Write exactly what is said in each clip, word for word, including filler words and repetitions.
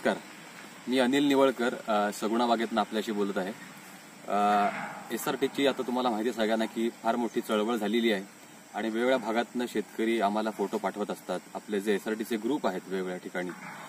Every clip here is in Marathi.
नमस्कार, मी अनिल निवळकर सगुणा बागेतून आपल्याशी बोलत आहे। एसआरटीची आता तुम्हाला माहिती आहे सगळ्यांना की फार मोठी चळवळ झालेली आहे आणि वेगवेगळ्या भागातून शेतकरी आम्हाला फोटो पाठवत असतात। आपले जे एसआरटीचे ग्रुप आहेत वेगवेगळ्या ठिकाणी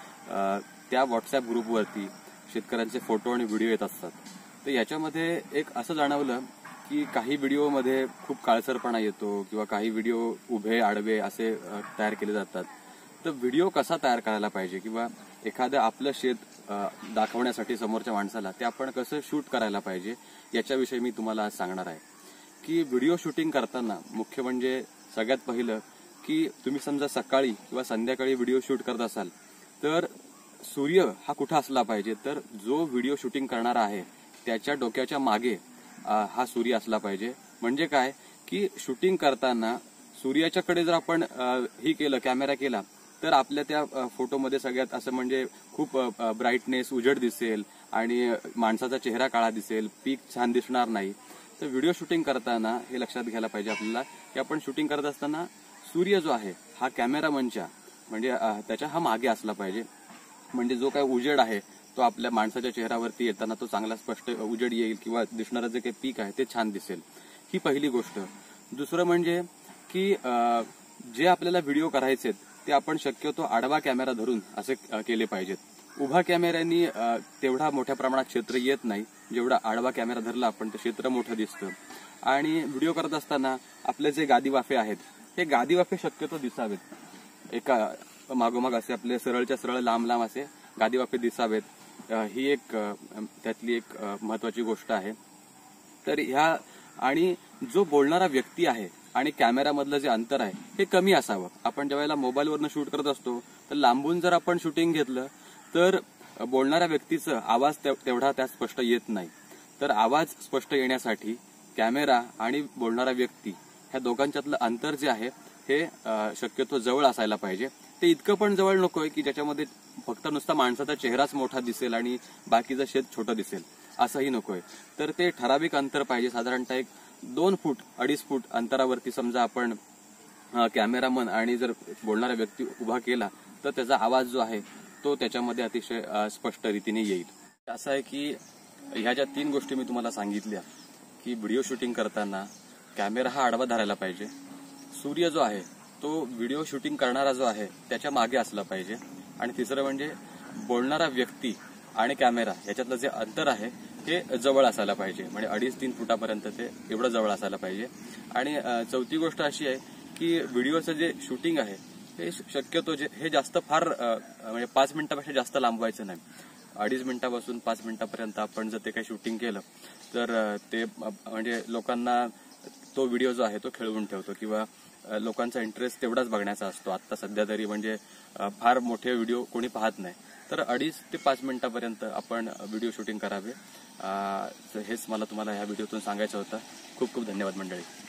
त्या व्हॉट्सअप ग्रुपवरती शेतकऱ्यांचे फोटो आणि व्हिडिओ येत असतात। तर याच्यामध्ये एक असं जाणवलं की काही व्हिडिओमध्ये खूप काळसरपणा येतो किंवा काही व्हिडिओ उभे आडवे असे तयार केले जातात। तर व्हिडिओ कसा तयार करायला पाहिजे किंवा एखादं आपलं शेत दाखवण्यासाठी समोरच्या माणसाला ते आपण कसं शूट करायला पाहिजे याच्याविषयी मी तुम्हाला आज सांगणार आहे। की व्हिडिओ शूटिंग करताना मुख्य म्हणजे सगळ्यात पहिलं की तुम्ही समजा सकाळी किंवा संध्याकाळी व्हिडिओ शूट करत असाल तर सूर्य हा कुठे असला पाहिजे, तर जो व्हिडिओ शूटिंग करणारा आहे त्याच्या डोक्याच्या मागे हा सूर्य असला पाहिजे। म्हणजे काय की शूटिंग करताना सूर्याच्याकडे जर आपण ही केलं कॅमेरा केला तर आपल्या त्या फोटोमध्ये सगळ्यात असं म्हणजे खूप ब्राईटनेस उजेड दिसेल आणि माणसाचा चेहरा काळा दिसेल, पीक छान दिसणार नाही। तर व्हिडिओ शूटिंग करताना हे लक्षात घ्यायला पाहिजे आपल्याला की आपण शूटिंग करत असताना सूर्य जो आहे हा कॅमेरामनच्या म्हणजे त्याच्या हा मागे असला पाहिजे। म्हणजे जो काही उजेड आहे तो आपल्या माणसाच्या चेहऱ्यावरती येताना तो चांगला स्पष्ट उजेड येईल किंवा दिसणारं जे काही पीक आहे ते छान दिसेल, ही पहिली गोष्ट। दुसरं म्हणजे की जे आपल्याला व्हिडिओ करायचे ते आपण शक्यतो आडवा कॅमेरा धरून असे केले पाहिजेत। उभा कॅमेऱ्यानी तेवढा मोठ्या प्रमाणात क्षेत्र येत नाही, जेवढा आडवा कॅमेरा धरला आपण ते क्षेत्र मोठं दिसतं। आणि व्हिडिओ करत असताना आपले जे गादी वाफे आहेत हे गादी वाफे शक्यतो दिसावेत, एका मागोमाग असे आपले सरळच्या सरळ लांब लांब असे गादी वाफे दिसावेत, ही एक त्यातली एक महत्वाची गोष्ट आहे। तर ह्या आणि जो बोलणारा व्यक्ती आहे आणि कॅमेरामधलं जे अंतर आहे हे कमी असावं। आपण ज्यावेळेला मोबाईलवरनं शूट करत असतो तर लांबून जर आपण शूटिंग घेतलं तर बोलणाऱ्या व्यक्तीचा आवाज तेवढा त्या स्पष्ट येत नाही। तर आवाज स्पष्ट येण्यासाठी कॅमेरा आणि बोलणारा व्यक्ती ह्या दोघांच्यातलं अंतर जे आहे हे शक्यतो जवळ असायला पाहिजे। ते इतकं पण जवळ नकोय की ज्याच्यामध्ये फक्त नुसता माणसाचा चेहराच मोठा दिसेल आणि बाकीचं शेत छोटं दिसेल, असंही नकोय। तर ते ठराविक अंतर पाहिजे, साधारणतः एक दोन फूट अडीच फूट अंतरावरती समजा आपण कॅमेरामन आणि जर बोलणारा व्यक्ती उभा केला तर त्याचा आवाज जो आहे तो त्याच्यामध्ये अतिशय स्पष्ट रीतीने येईल। असं आहे की ह्या ज्या तीन गोष्टी मी तुम्हाला सांगितल्या की व्हिडिओ शूटिंग करताना कॅमेरा हा आडवा धरायला पाहिजे, सूर्य जो आहे तो व्हिडिओ शूटिंग करणारा जो आहे त्याच्या मागे असला पाहिजे, आणि तिसरं म्हणजे बोलणारा व्यक्ती आणि कॅमेरा याच्यातलं जे अंतर आहे हे जवळ असायला पाहिजे, म्हणजे अडीच तीन फुटापर्यंत ते एवढं जवळ असायला पाहिजे। आणि चौथी गोष्ट अशी आहे की व्हिडिओचं जे शूटिंग आहे हे शक्यतो जे हे जास्त फार म्हणजे पाच मिनिटापेक्षा जास्त लांबवायचं नाही। अडीच मिनिटापासून पाच मिनिटापर्यंत आपण जर ते काही शूटिंग केलं तर ते म्हणजे लोकांना तो व्हिडिओ जो आहे तो खेळवून ठेवतो किंवा लोकांचा इंटरेस्ट तेवढाच बघण्याचा असतो। आता सध्या तरी म्हणजे फार मोठे व्हिडिओ कोणी पाहत नाही, तर अडीच ते पाच मिनिटापर्यंत आपण व्हिडिओ शूटिंग करावे, हेच मला तुम्हाला ह्या व्हिडिओतून सांगायचं होतं। खूप खूप धन्यवाद मंडळी।